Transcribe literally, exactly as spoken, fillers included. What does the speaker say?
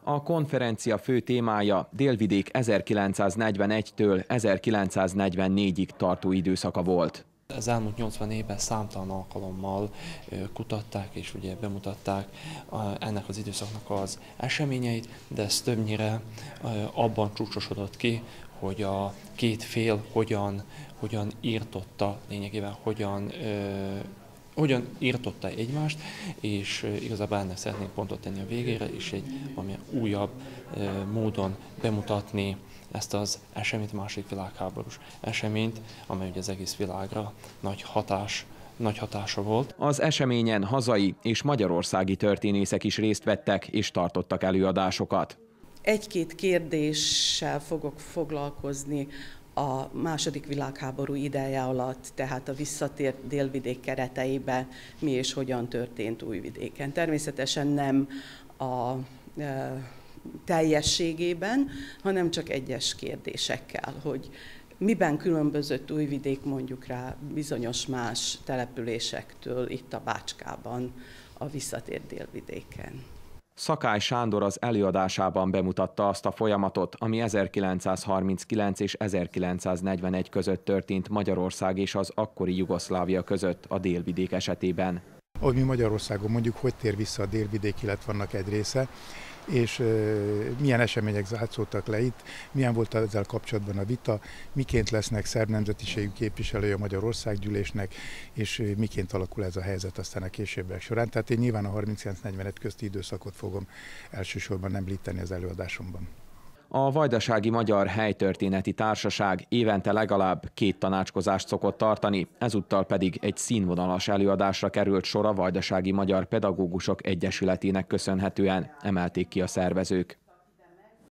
A konferencia fő témája Délvidék ezerkilencszáznegyvenegytől ezerkilencszáznegyvennégyig tartó időszaka volt. Az elmúlt nyolcvan évben számtalan alkalommal kutatták és ugye bemutatták ennek az időszaknak az eseményeit, de ez többnyire abban csúcsosodott ki, hogy a két fél hogyan, hogyan írtotta, lényegében hogyan, hogyan írtotta egymást, és igazából ennek szeretnénk pontot tenni a végére, és egy valami újabb módon bemutatni ezt az eseményt, második világháborús eseményt, amely ugye az egész világra nagy hatás, nagy hatása volt. Az eseményen hazai és magyarországi történészek is részt vettek és tartottak előadásokat. Egy-két kérdéssel fogok foglalkozni a második világháború ideje alatt, tehát a visszatért Délvidék kereteiben mi és hogyan történt Újvidéken. Természetesen nem a e, teljességében, hanem csak egyes kérdésekkel, hogy miben különbözött Újvidék mondjuk rá bizonyos más településektől itt a Bácskában, a visszatért Délvidéken. Szakály Sándor az előadásában bemutatta azt a folyamatot, ami ezerkilencszázharminckilenc és ezerkilencszáznegyvenegy között történt Magyarország és az akkori Jugoszlávia között a Délvidék esetében. Ahogy mi Magyarországon mondjuk, hogy tér vissza a Délvidék, illetve vannak egy része, és uh, milyen események zátszódtak le itt, milyen volt ezzel kapcsolatban a vita, miként lesznek szerb nemzetiségű képviselői a Magyarországgyűlésnek, és uh, miként alakul ez a helyzet aztán a későbbiek során. Tehát én nyilván a harminckilenc negyvenegy közti időszakot fogom elsősorban említeni az előadásomban. A Vajdasági Magyar Helytörténeti Társaság évente legalább két tanácskozást szokott tartani, ezúttal pedig egy színvonalas előadásra került sor a Vajdasági Magyar Pedagógusok Egyesületének köszönhetően, emelték ki a szervezők.